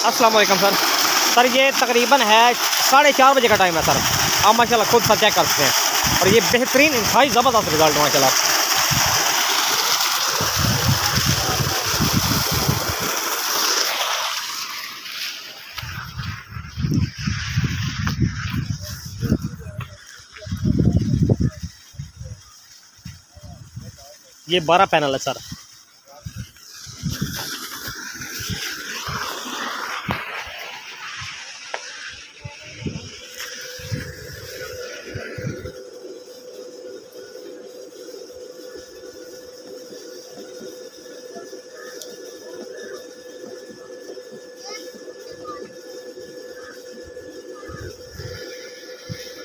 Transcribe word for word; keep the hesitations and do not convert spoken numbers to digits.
अस्सलाम वालेकुम sir. Sir ये तकरीबन है साढ़े चार बजे का टाइम है सर। आप माशाल्लाह खुद सा चेक कर सकते हैं और ये बेहतरीन इंतहाई ज़बरदस्त रिजल्ट माशाल्लाह। ये बारह पैनल है सर।